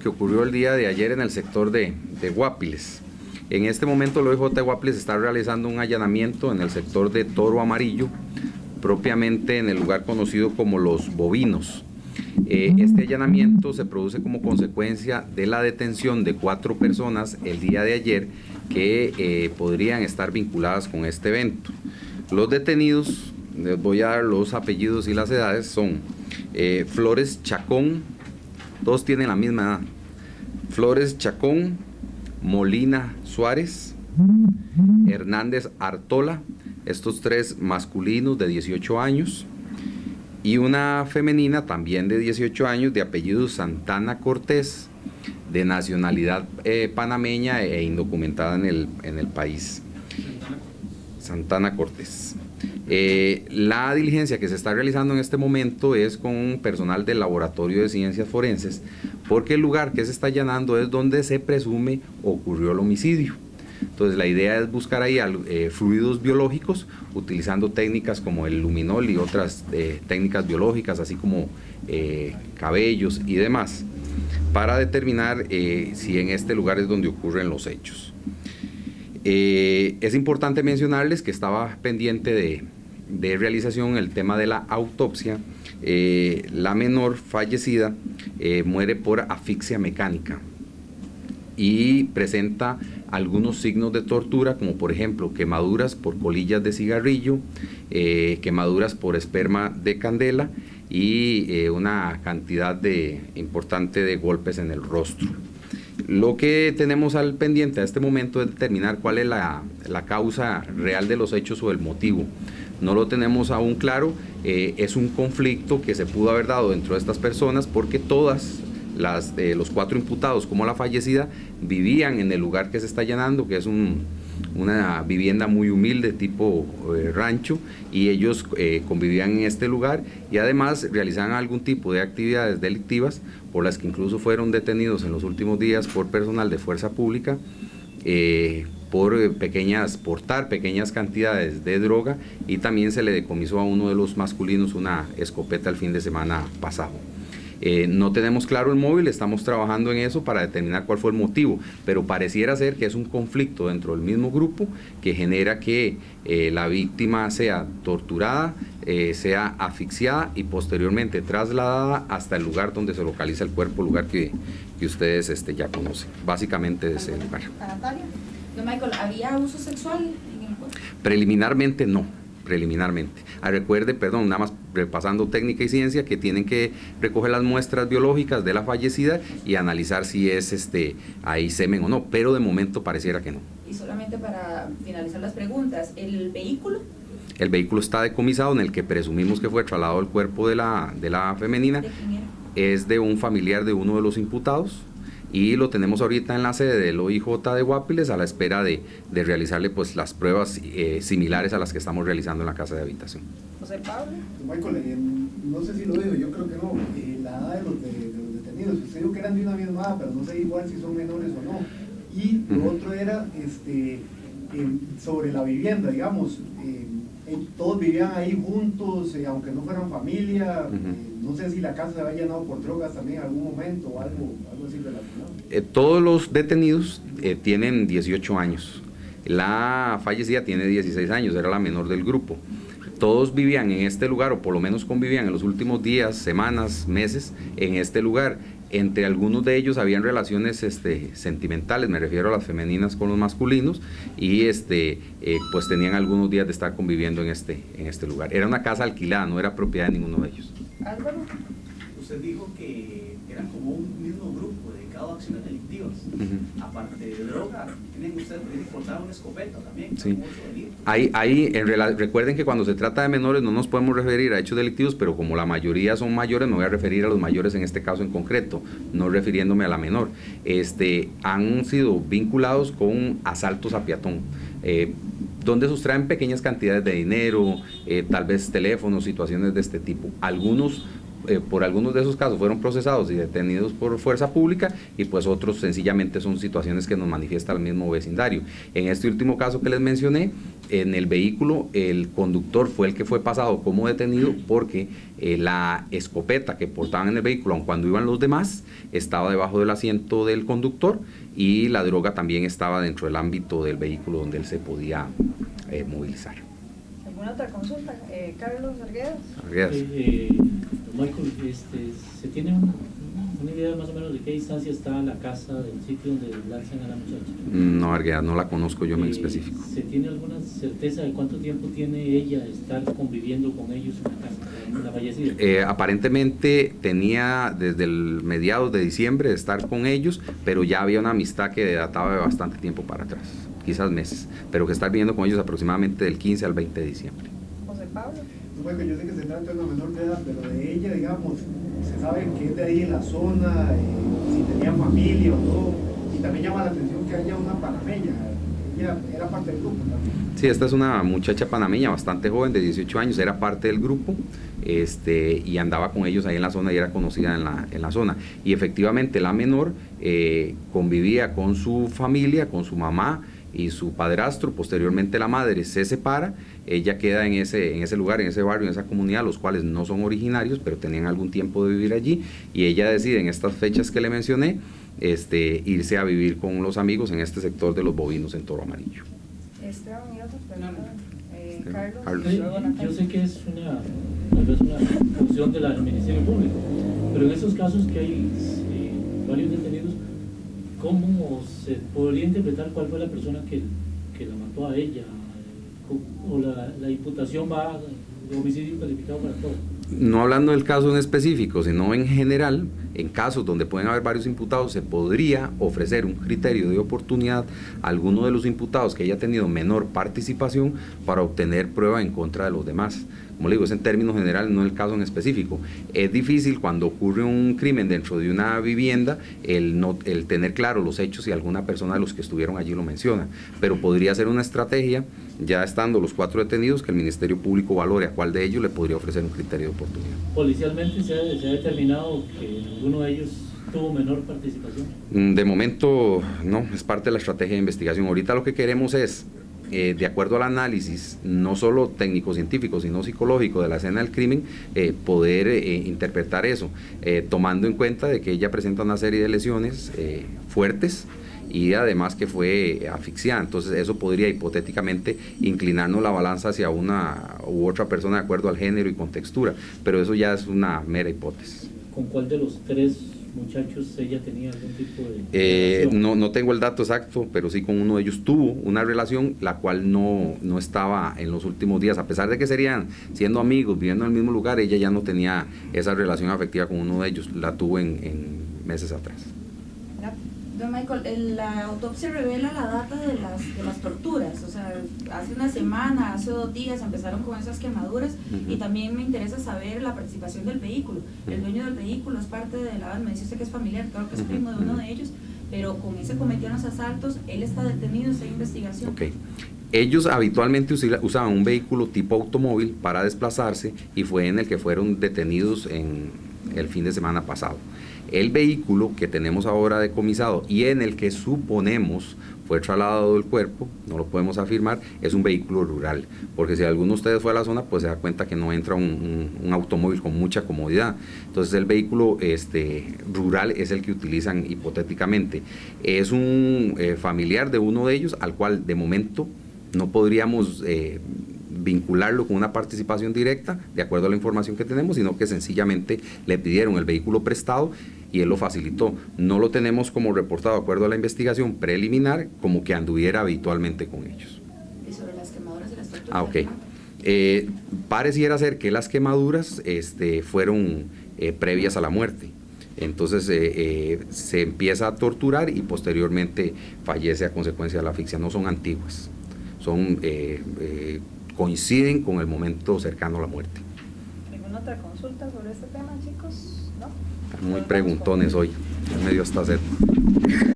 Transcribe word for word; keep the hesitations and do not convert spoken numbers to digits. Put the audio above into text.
que ocurrió el día de ayer en el sector de, de Guapiles. En este momento el O I J de Guapiles está realizando un allanamiento en el sector de Toro Amarillo, propiamente en el lugar conocido como Los Bovinos. Eh, este allanamiento se produce como consecuencia de la detención de cuatro personas el día de ayer que eh, podrían estar vinculadas con este evento. Los detenidos, les voy a dar los apellidos y las edades, son eh, Flores Chacón, todos tienen la misma edad, Flores Chacón, Molina Suárez, Hernández Artola, estos tres masculinos de dieciocho años, y una femenina también de dieciocho años de apellido Santana Cortés, de nacionalidad eh, panameña e indocumentada en el, en el país. Santana Cortés. Eh, la diligencia que se está realizando en este momento es con personal del Laboratorio de Ciencias Forenses, porque el lugar que se está allanando es donde se presume ocurrió el homicidio. Entonces la idea es buscar ahí eh, fluidos biológicos utilizando técnicas como el luminol y otras eh, técnicas biológicas, así como eh, cabellos y demás, para determinar eh, si en este lugar es donde ocurren los hechos. Eh, es importante mencionarles que estaba pendiente de, de realización el tema de la autopsia. Eh, la menor fallecida eh, muere por asfixia mecánica y presenta algunos signos de tortura, como por ejemplo quemaduras por colillas de cigarrillo, eh, quemaduras por esperma de candela y eh, una cantidad de, importante de golpes en el rostro. Lo que tenemos al pendiente a este momento es determinar cuál es la, la causa real de los hechos o el motivo. No lo tenemos aún claro, eh, es un conflicto que se pudo haber dado dentro de estas personas porque todas las, eh, los cuatro imputados como la fallecida vivían en el lugar que se está allanando, que es un, una vivienda muy humilde tipo eh, rancho, y ellos eh, convivían en este lugar y además realizaban algún tipo de actividades delictivas por las que incluso fueron detenidos en los últimos días por personal de fuerza pública eh, por eh, pequeñas, portar pequeñas cantidades de droga, y también se le decomisó a uno de los masculinos una escopeta el fin de semana pasado. Eh, no tenemos claro el móvil, estamos trabajando en eso para determinar cuál fue el motivo, pero pareciera ser que es un conflicto dentro del mismo grupo que genera que eh, la víctima sea torturada, eh, sea asfixiada y posteriormente trasladada hasta el lugar donde se localiza el cuerpo, lugar que, que ustedes este, ya conocen, básicamente de ese lugar. Natalia, don Michael, ¿había abuso sexual en el cuerpo? Preliminarmente no. preliminarmente. Ah, recuerde, perdón, nada más repasando técnica y ciencia, que tienen que recoger las muestras biológicas de la fallecida y analizar si es este ahí semen o no, pero de momento pareciera que no. Y solamente para finalizar las preguntas, ¿el vehículo? El vehículo está decomisado, en el que presumimos que fue trasladado el cuerpo de la, de la femenina. ¿De quién era? Es de un familiar de uno de los imputados, y lo tenemos ahorita en la sede del O I J de Guapiles a la espera de, de realizarle pues las pruebas eh, similares a las que estamos realizando en la casa de habitación. José Pablo. Michael, eh, no sé si lo digo, yo creo que no, eh, la edad de los, de, de los detenidos, usted dijo que eran de una misma edad, pero no sé igual si son menores o no. Y lo uh-huh. otro era este, eh, sobre la vivienda, digamos, eh, eh, todos vivían ahí juntos, eh, aunque no fueran familia, uh-huh. eh, no sé si la casa se había llenado por drogas también en algún momento o algo, algo así relacionado. Eh, todos los detenidos eh, tienen dieciocho años, la fallecida tiene dieciséis años, era la menor del grupo. Todos vivían en este lugar, o por lo menos convivían en los últimos días, semanas, meses, en este lugar. Entre algunos de ellos habían relaciones este, sentimentales, me refiero a las femeninas con los masculinos, y este, eh, pues tenían algunos días de estar conviviendo en este, en este lugar. Era una casa alquilada, no era propiedad de ninguno de ellos. Álvaro. Usted dijo que eran como un mismo grupo dedicado a acciones delictivas. Uh-huh. Aparte de droga, tienen ustedes que portar una escopeta también. Sí. Ahí, ahí en recuerden que cuando se trata de menores no nos podemos referir a hechos delictivos, pero como la mayoría son mayores, me voy a referir a los mayores en este caso en concreto, no refiriéndome a la menor. Este, han sido vinculados con asaltos a peatón, eh, donde sustraen pequeñas cantidades de dinero, eh, tal vez teléfonos, situaciones de este tipo. Algunos eh, por algunos de esos casos fueron procesados y detenidos por fuerza pública, y pues otros sencillamente son situaciones que nos manifiesta el mismo vecindario. En este último caso que les mencioné, en el vehículo el conductor fue el que fue pasado como detenido porque eh, la escopeta que portaban en el vehículo, aun cuando iban los demás, estaba debajo del asiento del conductor, y la droga también estaba dentro del ámbito del vehículo donde él se podía eh, movilizar. ¿Alguna otra consulta? Eh, Carlos Arguedas. Arguedas. Eh, eh, Michael, este, ¿se tiene un, una idea más o menos de qué distancia está la casa del sitio donde lanzan a la muchacha? No, Arguedas, no la conozco yo en Eh, específico. ¿Se tiene alguna certeza de cuánto tiempo tiene ella de estar conviviendo con ellos en la casa, la fallecida? Eh, aparentemente tenía desde el mediados de diciembre de estar con ellos, pero ya había una amistad que databa de bastante tiempo para atrás, quizás meses, pero que estar viviendo con ellos aproximadamente del quince al veinte de diciembre. José Pablo. Bueno, yo sé que se trata de una menor de edad, pero de ella, digamos, se sabe que es de ahí en la zona, eh, si tenía familia o no, y también llama la atención que haya una panameña. Ella era parte del grupo también. Sí, esta es una muchacha panameña bastante joven, de dieciocho años, era parte del grupo, este, y andaba con ellos ahí en la zona y era conocida en la, en la zona. Y efectivamente la menor eh, convivía con su familia, con su mamá y su padrastro. Posteriormente la madre se separa, ella queda en ese, en ese lugar, en ese barrio, en esa comunidad, los cuales no son originarios, pero tenían algún tiempo de vivir allí, y ella decide en estas fechas que le mencioné, este, irse a vivir con los amigos en este sector de los bovinos en Toro Amarillo. Esteban y otros, pero No, no. eh, Esteban. Carlos. Carlos. Eh, Luego Natalia. yo sé que es una, tal vez una función del Ministerio Público, pero en esos casos que hay eh, varios detenidos, ¿cómo se podría interpretar cuál fue la persona que, que la mató a ella? ¿O la, la imputación va de homicidio calificado para todo? No hablando del caso en específico, sino en general, en casos donde pueden haber varios imputados, se podría ofrecer un criterio de oportunidad a alguno de los imputados que haya tenido menor participación para obtener prueba en contra de los demás. Como le digo, es en términos generales, no el caso en específico. Es difícil cuando ocurre un crimen dentro de una vivienda el, no, el tener claro los hechos y alguna persona de los que estuvieron allí lo menciona, pero podría ser una estrategia, ya estando los cuatro detenidos, que el Ministerio Público valore a cuál de ellos le podría ofrecer un criterio de oportunidad. Policialmente se ha, se ha determinado que alguno de ellos tuvo menor participación. De momento no, es parte de la estrategia de investigación. Ahorita lo que queremos es, Eh, de acuerdo al análisis, no solo técnico-científico, sino psicológico de la escena del crimen, eh, poder eh, interpretar eso, eh, tomando en cuenta de que ella presenta una serie de lesiones eh, fuertes y además que fue asfixiada. Entonces eso podría hipotéticamente inclinarnos la balanza hacia una u otra persona de acuerdo al género y contextura, pero eso ya es una mera hipótesis. ¿Con cuál de los tres muchachos ella tenía algún tipo de Eh, relación? no, no tengo el dato exacto, pero sí con uno de ellos tuvo una relación la cual no, no estaba en los últimos días, a pesar de que serían siendo amigos, viviendo en el mismo lugar, ella ya no tenía esa relación afectiva con uno de ellos, la tuvo en, en meses atrás. Don Michael, el- la autopsia revela la data de las, de las torturas, o sea, hace una semana, hace dos días empezaron con esas quemaduras. Ujú. Y también me interesa saber la participación del vehículo. El dueño del vehículo es parte de la banda, me dice usted que es familiar, creo que es Ujú. primo de uno de ellos, pero con ese cometieron los asaltos, él está detenido, está en investigación. Ok. Ellos habitualmente usi- usaban un vehículo tipo automóvil para desplazarse y fue en el que fueron detenidos en el fin de semana pasado. El vehículo que tenemos ahora decomisado y en el que suponemos fue trasladado el cuerpo, no lo podemos afirmar, es un vehículo rural, porque si alguno de ustedes fue a la zona, pues se da cuenta que no entra un, un, un automóvil con mucha comodidad. Entonces el vehículo este, rural es el que utilizan hipotéticamente. Es un eh, familiar de uno de ellos, al cual de momento no podríamos eh, vincularlo con una participación directa, de acuerdo a la información que tenemos, sino que sencillamente le pidieron el vehículo prestado y él lo facilitó. No lo tenemos como reportado, de acuerdo a la investigación preliminar, como que anduviera habitualmente con ellos. Y sobre las quemaduras y las torturas. Ah, ok. Eh, pareciera ser que las quemaduras este, fueron eh, previas a la muerte. Entonces eh, eh, se empieza a torturar y posteriormente fallece a consecuencia de la asfixia. No son antiguas, son eh, eh, coinciden con el momento cercano a la muerte. ¿Alguna otra consulta sobre este tema, chicos? ¿No? Están muy preguntones hoy, ya me dio hasta sed.